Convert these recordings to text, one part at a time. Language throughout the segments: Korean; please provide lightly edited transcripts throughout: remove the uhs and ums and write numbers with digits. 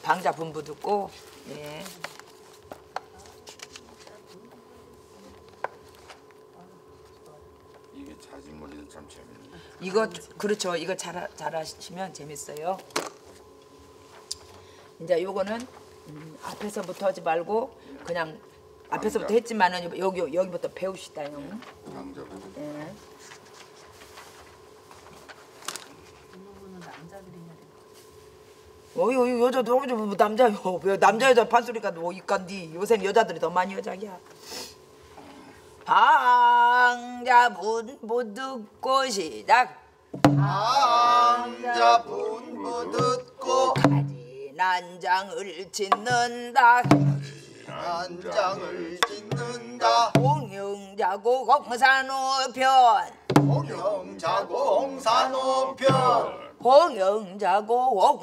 방자 분부 듣고. 예. 이게 자진몰이도 참 재밌네. 이거 그렇죠. 이거 잘하시면 재밌어요. 이제 요거는 앞에서부터 하지 말고 그냥 앞에서부터 했지만은 여기부터 배웁시다요. 방자부터. 예. 어이 여자도 뭐 남자요. 왜 남자 여자 판소리가 뭐 있간디. 요새는 여자들이 더 많이 여자야. 방자 분부 듣고 시작. 방자 분부 듣고 난장을 짓는다. 난장을 짓는다. 공영자고 공산우편. 홍영자고 홍산우편. 공영자고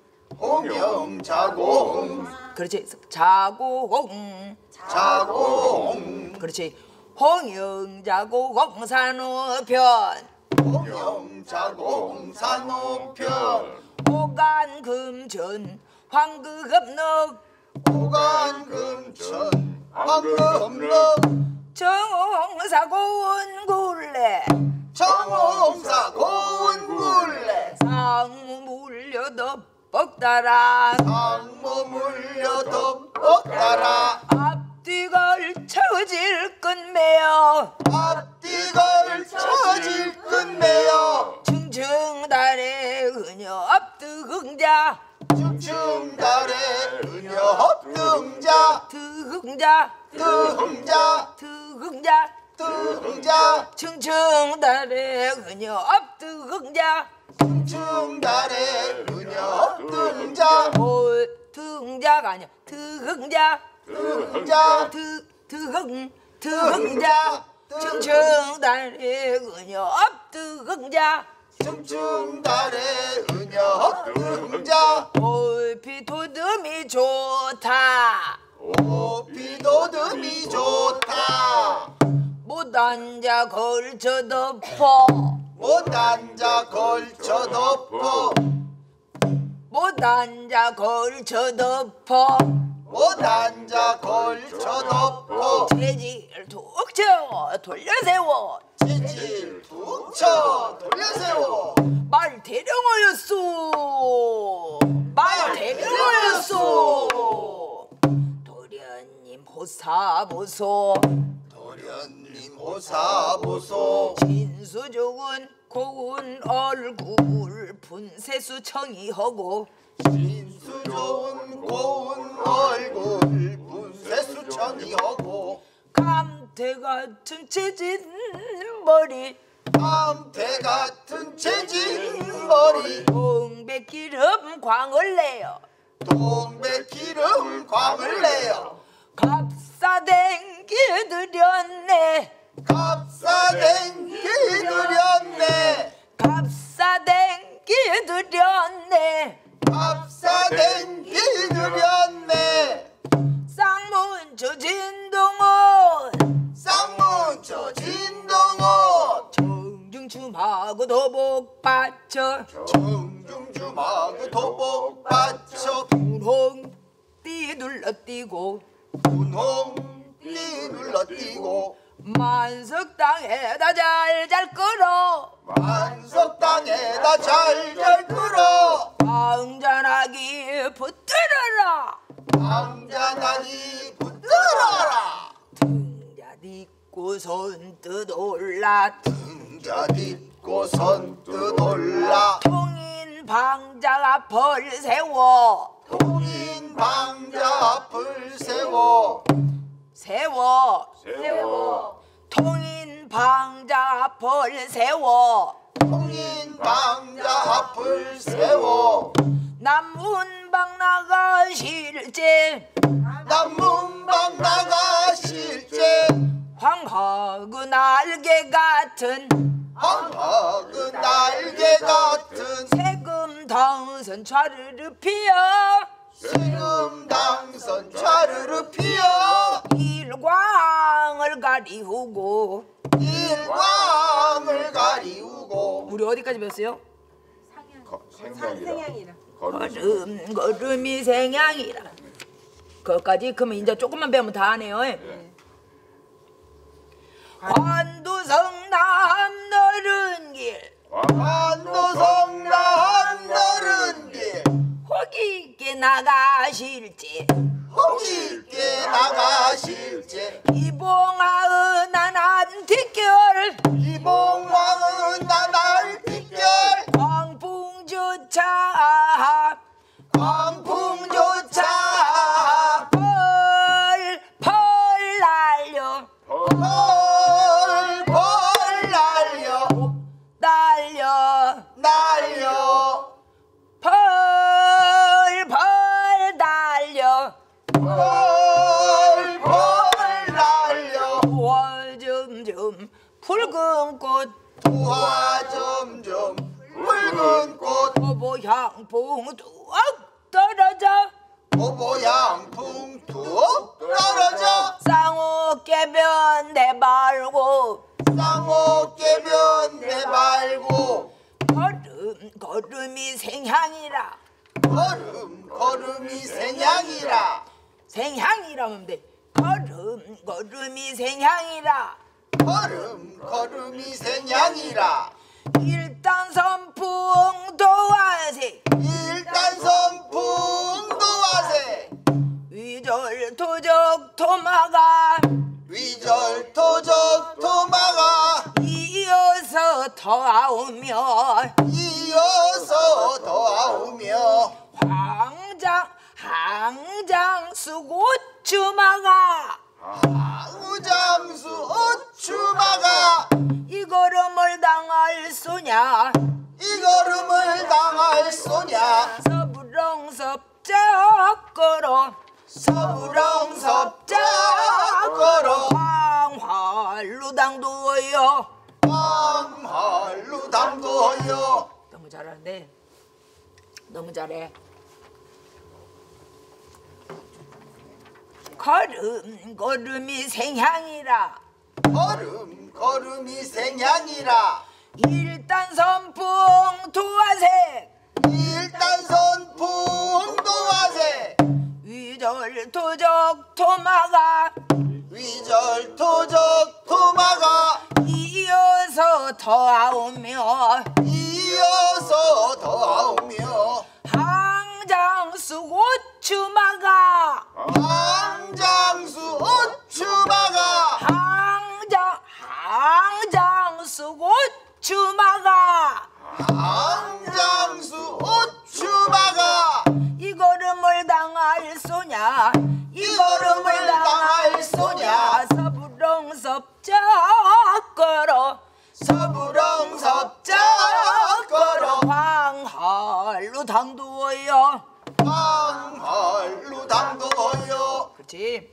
홍영자고 그렇지. 자고 자고 그렇지. 홍영자고 공산우편. 홍영자고 홍산우편. 오간금전 황금넉 오간금천 황금넉 정사고 원굴레 정홍사 고운굴레 상무 물려 덮벅따라 상무 물려 덮벅따라 앞뒤 걸쳐질 끝매여 앞뒤 걸쳐질 끝매여 충청달의 은여 앞뜨흥자 충충달의 은여 등자 뜨흥자 뜨흥자 뜨흥자 등자 충청달의 은여 앞뜨흥자 충충달의 은여 등자 등자가 아니야 뜨흥자 등자 뜨흥자 충청달의 은여 앞뜨흥자 충충달의 은여 등자 올피 도듬이 좋다 오피도듬이 좋다 못앉아 걸쳐 덮어 못앉아 걸쳐 덮어 못앉아 걸쳐 덮어 못앉아 걸쳐 덮어 재질 툭 쳐 돌려세워 재질 툭 쳐 돌려세워 말 대령어였소 말 대령어였소 도련님 호사보소 도련님 호사보소 진수 좋은 고운 얼굴 분세수 청이하고 진수 좋은 고운 얼굴 분세수 천이하고 감태 같은 채진 머리 감태 같은 채진 머리 동백기름 광을 내요 동백기름 광을 내요 값싸댕기 들였네 값싸댕기 들였네 값싸댕기 들였네 값싸댕기 들였네 쌍문초 진동원 쌍문초 진동원 정중춤하고 도복받쳐 정중춤하고 도복받쳐 분홍띠 눌러뛰고 분홍띠 눌러뛰고 만석당에다 잘잘 끌어 만석당에다 잘잘 끌어 방전하기 붙들어라 방전하기 붙들어라 등자 딛고 손뜻 올라 등자 딛고 선뜻 올라 통인 방자 앞을 세워 통인 방자 앞을 세워 통인 방자 앞을 세워 통인 방자 앞을 세워 남문방 나가실제 남문방 나가실제 황허그 날개 같은 황허그 날개 같은 세금 당선 좌르르 피어 세금 당선 좌르르 피어 일광을 가리우고 일광을 가리우고 우리 어디까지 배웠어요? 생각이라. 걸음 걸음이 생양이라. 그것까지 그러면 이제 조금만 배우면 다 하네요. 관도성 남 너른 길 관도성남 너른 길 호기 있게 나가실지 홍익게 나가실지 이봉아은 나난 뒷결 이봉왕은 나날 뒷결 광풍조차 광풍조차 펄펄 날려 펄펄 날려 날려 날려 펄펄 날려 펄펄 날려 와 점점 붉은 꽃 부화 점점 붉은 꽃 보보향풍 뚝 떨어져 보보양풍 툭 떨어져 쌍옥개변 내발고 쌍옥개변 내발고 걸음이 생향이라 걸음이 생향이라 생향이라면 돼 걸음이 생향이라 걸음이 생향이라 일단 선풍 도화색 일단 선풍 도화색 위절 토적 토마가 위절 토적 토마가 이어서 더아오며 이어서 더아오며 항장 수고추마가 우장수 오추마가 이 걸음을 당할 소냐 이 걸음을 당할 소냐 서부렁섭작거로 서부렁섭작거로 황활로 당도여 황활로 당도여 너무 잘하는데 너무 잘해 걸음이 생향이라 걸음이 생향이라 일단 선풍 도화색 일단 선풍 도화색 위절 토적 토마가 위절 토적 토마가 이어서 더아오며 이어서 더아오며 항장수 고추마가 항장수 오추마가 항장수 고추마가 항장수 오추마가 이 걸음을 당할 소냐 이 걸음을 당할 소냐 서부렁섭작거로 서부렁섭작거로 황활로 당도여 황활로 당도여 그렇지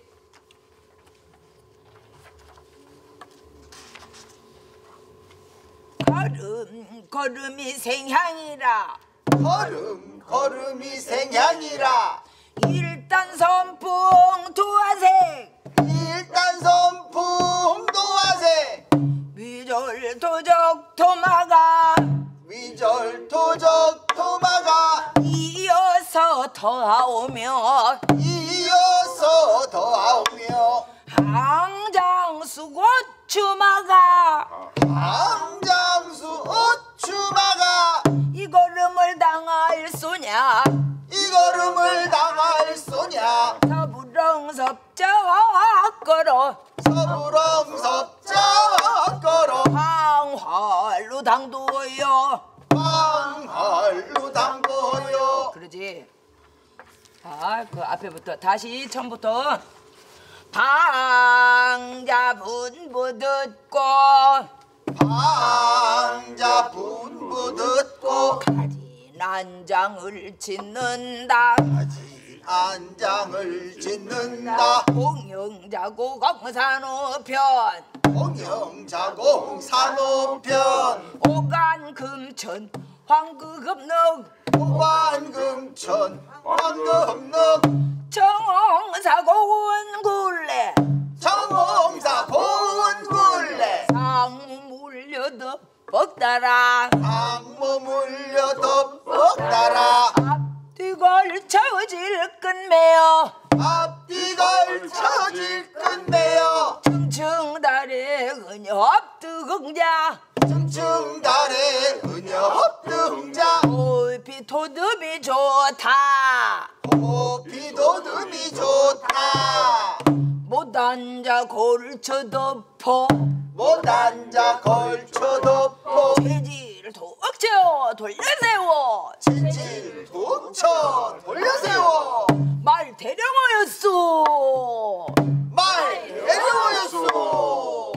걸음이 생향이라 걸음이 생향이라 일단 선풍 도화색 일단 선풍 도화색 위절 토적 토마가 위절 토적 토마가 이어서 더아오며 이어서 더아오며 항장수 고추마가 항장수 오추마가 이 걸음을 당할 소냐 이 걸음을 당할 소냐 서부렁섭작거로 서부렁섭작거로 황활로 당도여 황활로 당도여 그러지 그 앞에부터 다시 처음부터 방자 분부 듣고 방자 분부 듣고 가지 난장을 짓는다 안장을 짓는다 공영자고 공산우편 공영자공 산호편 오간금천 황금넉 오관금천 황금넉 정홍사 고운굴레 정홍사 고운굴레 상무 물려도 뻑따라 악모 물려도 뻑따라 은협등자 층층달에 은협등자 높이 도듬이 좋다 호피도 듬이 좋다 못 앉아 골쳐 덮어 못 앉아 걸쳐 덮어 체질 독쳐 돌려세워 진질 독쳐 돌려세워 말 대령어였소 말 대령어였소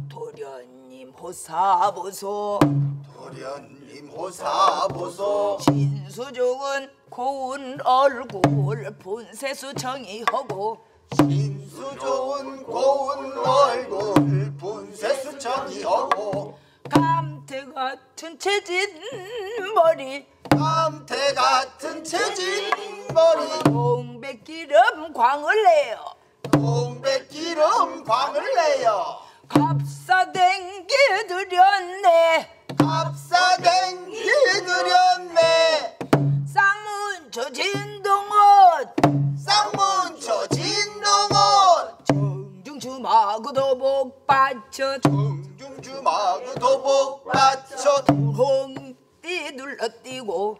도련님 호사보소 도련님 호사보소 진수 좋은 고운 얼굴 본세수 정의하고 신수 좋은 고운 얼굴 분세수 정의하고 감태 같은 체진 머리 감태 같은 체진 머리 동백기름 광을 내요 동백기름 광을 내요 값싸댕기 들였네 값싸댕기 들였네 쌍문초 진동옷 쌍문초 진동옷 정중주마구도 복받쳐 정중주마구 도복 받쳐 홍띠 눌러띄고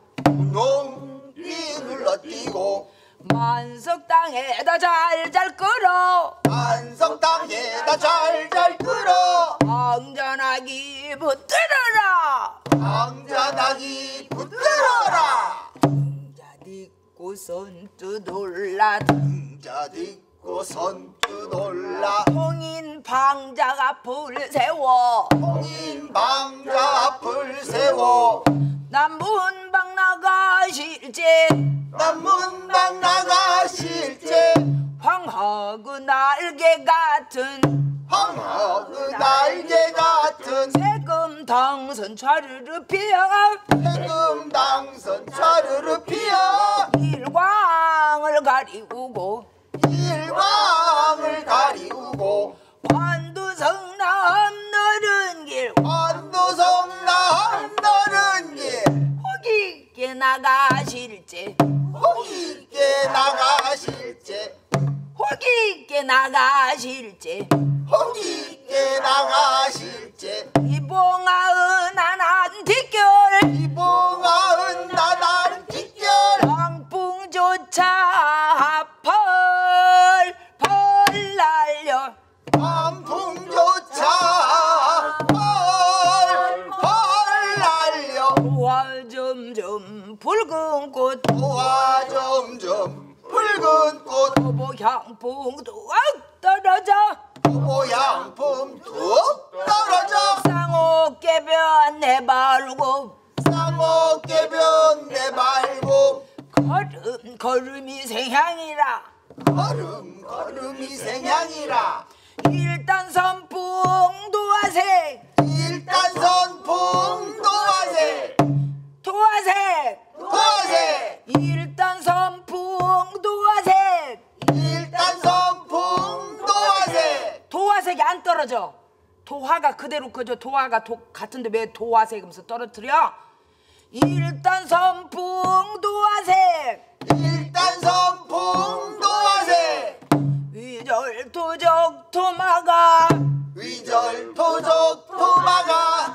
농이 눌러띄고 만석 땅에다 잘잘 끌어 안성땅에다 잘잘 끌어 ang전하기 붙들어라 왕자나기 붙들어라 등자 딛고 선뜻 올라 등자 딛고 선뜻 올라 통인 방작 앞을 세워 홍인방자 앞을 세워 남문방 나가실제 남문방 나가실제 황허그 날개 같은 황허그 날개 같은 세금 당선 차르르 피어 해금 당선 차르르 피어 일광을 가리우고 일광을 가리우고 관두성 남너른 길 관도성 남너른 길 호기게 나가실제 호기게 나가실제 호기게 나가실제 호기게 나가실제 이봉아은 안한 뒷결 이봉아은 나단 뒷결 강풍조차 펄펄 날려 강풍조차 펄펄 날려 도화 점점 붉은 꽃 도화 점점 붉은 꽃 도보향풍 뚝 떨어져 도보양품 툭 떨어져 쌍옥개변 내바르고 쌍옥개변 내발고 걸음이 생향이라 걸음이 생향이라 일단 선풍 도화색 일단 선풍 도화색 도화색 도화색 일단 선풍 도화색 일단 선풍 도화색 도화색이 안 떨어져 도화가 그대로 그저 도화가 같은데 왜 도화색 하면서 떨어뜨려 일단 선풍 도화색 일단 선풍 도화색 위절 도적 도마가 위절 도적 도마가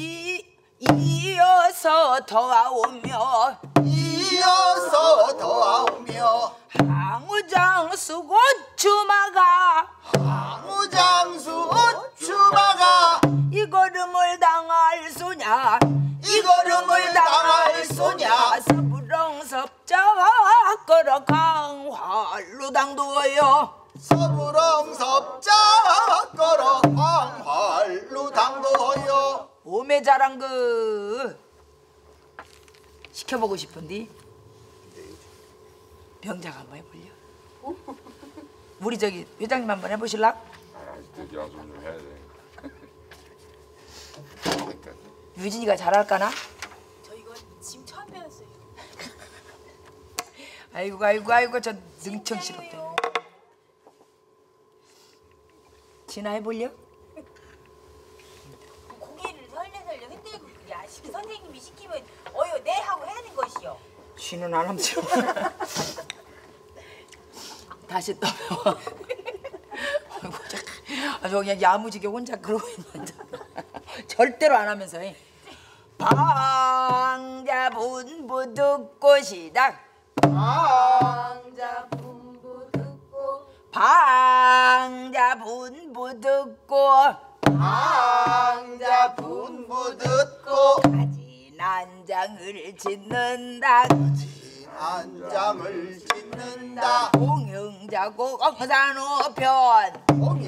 이어서 더아오며 이어서 더아오며 항우장수 고추마가 항우장수 고추마가 이 걸음을 당할 소냐 이 걸음을 당할 소냐 서부렁섭자 걸어 강화로 당도여 서부렁섭자 걸어 광활로 당도하여 오메 자랑 그 시켜보고 싶은데 병장 한번 해볼려? 우리 저기 회장님 한번 해보실라? 아, 아직도 연습 좀 해야 돼. 유진이가 잘할까나? 저 이거 지금 처음 배웠어요. 아이고 저 능청스럽대. 진아 해볼려? 고개를 설레설레 흔들고 야식 선생님이 시키면 어여 네 하고 하는 것이요. 쥐는 안 함지로. 다시 또 배워. 아주 그냥 야무지게 혼자 그러고 있는데 절대로 안 하면서 방자 분부 듣고 시작 방자 분부 듣고 방자 분부 듣고 방자 분부 듣고 가지난장을 짓는다 안장을 짓는다 공영자고 공산우편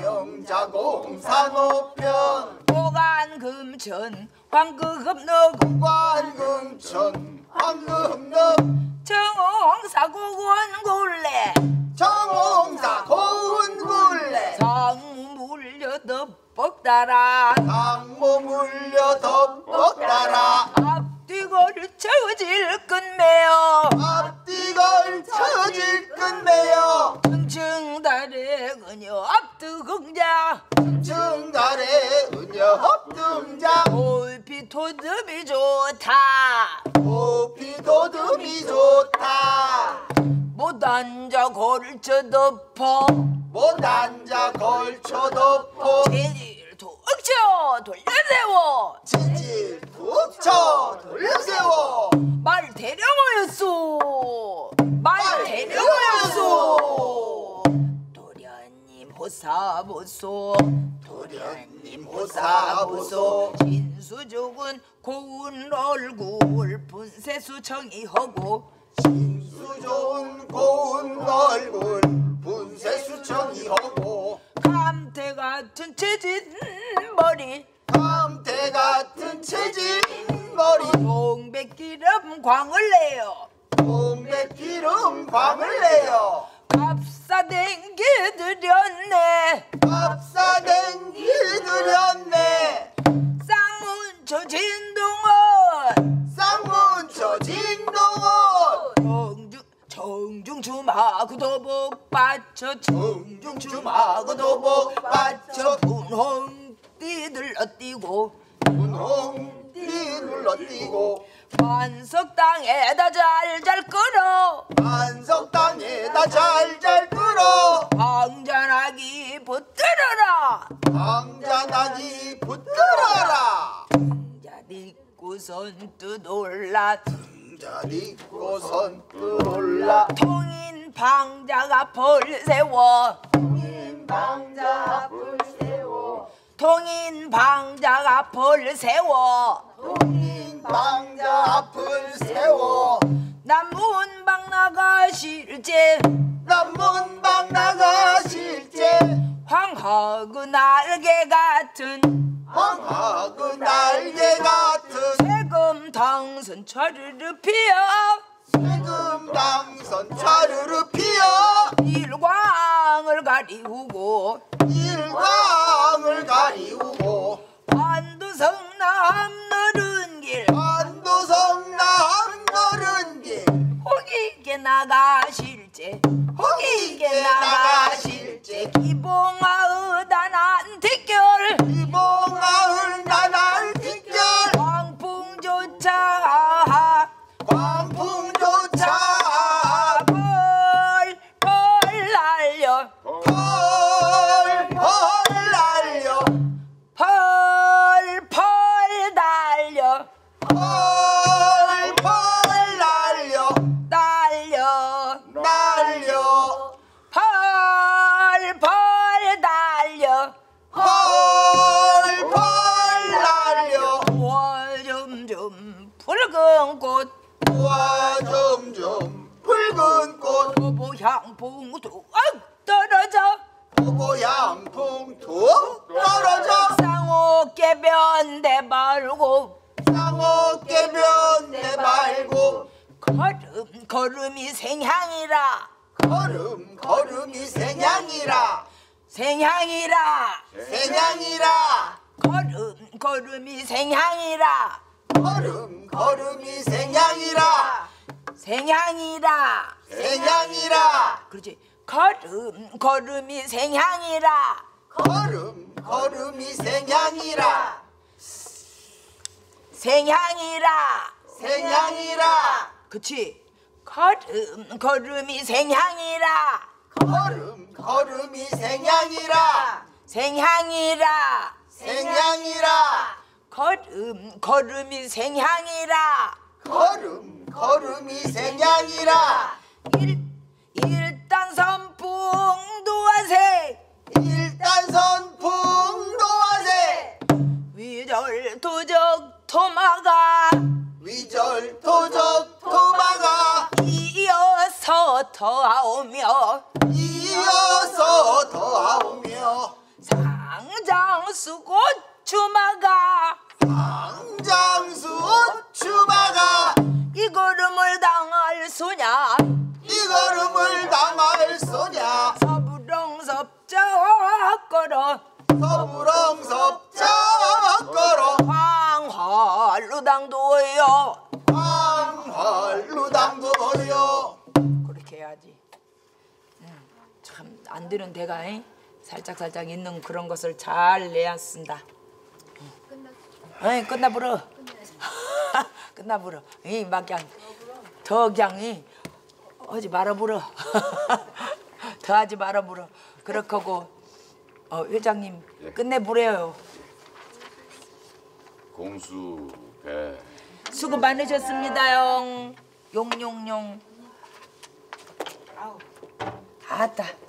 공영자공산우편 보관금천 황금넉 관금천 황금넉 정홍사고원 굴레 정홍사 고운굴레 상물려 덮벅따라 강모 물려 덮었다라 앞뒤 걸쳐질 끝매여 앞뒤 걸쳐질 끝매여 등층달에 그녀 앞뜨긍자 증달에 은여합 등장 올피 토듬이 좋다 호피 도듬이 좋다 못 앉아 걸쳐 덮어 못 앉아 걸쳐 덮어 제일 툭쳐 돌려세워 지질 툭쳐 돌려세워 말 대령어였소 말 대령어였소 도련님 호사보소 도련님 호사보소 진수족은 고운 얼굴 분세수 청이하고 신수 좋은 고운 얼굴 분세수청이하고 감태 같은 채진 머리 감태 같은 체진 머리 동백기름 광을 내요 동백기름 광을 내요 값싸댕기 들였네 밥사된 길 들였네 쌍문초 진동원 쌍문초 진동원 정중주마구 도복 받쳐 정중주마구 도복 받쳐 분홍띠 들러뛰고 분홍띠 눌러뛰고 만석 땅에다 잘잘 끌어 한석 땅에다 잘잘 끌어 방자나기 붙들어라 방자나기 붙들어라 자 딛고선 뜨놀라 자 딛고 선뜻 올라 통인 방자가 벌 세워 방자 앞을 세워 통인 방자가 벌 세워 방자 앞을 세워 남문방 나가실제 남문방 나가실제 황하그 날개 같은 황하그 날개 같은 세금 당선 차르르 피어 세금 당선 차르르 피어 일광을 가리우고 일광을 가리우고 안두성 남너른 길 안도성 남너른 길 호기게 나가실제 호기게 나가실제 기봉아 의단한 뒷결 이봉아을 나날 뒷결 광풍조차 광풍조차 펄펄 날려 펄펄 날려 펄펄 날려 펄펄 날려 날려 날려 펄펄 날려 펄펄 날려 점점 붉은 꽃 와 점점 붉은 꽃 보보향풍 뚝 떨어져 보보양풍 툭 떨어져 쌍옥개변 내발고 쌍어깨변 내말고 걸음이 생향이라 걸음이 생향이라 생향이라 생향이라 걸음이 생향이라 걸음이 생향이라 생향이라 생향이라 그렇지 걸음이 생향이라 걸음이 생향이라 생향이라 생향이라 그치 걸음이 생향이라 걸음이 생향이라 생향이라 생향이라 걸음이 생향이라 걸음이 생향이라 일단 선풍도하세 일단 선풍도하세 위절 도적 토마가 위절 도적 토마가 이어서 더하오며 이어서 더하오며 상장수 고추마가 장수 추마가 이 걸음을 당할 소냐 이 걸음을 당할 소냐 서부렁섭자거러 서부렁섭자거러 황활루당도요 황활루당도요 그렇게 해야지. 참 안 되는 데가 살짝 있는 그런 것을 잘 내야 쓴다. 끝나버려. 끝나버려. 막 그냥 더 그냥 하지 말아버려. 더 하지 말아버려. 그렇고 회장님 예. 끝내버려요. 공수 배 수고 많으셨습니다용. 용용용. 아따.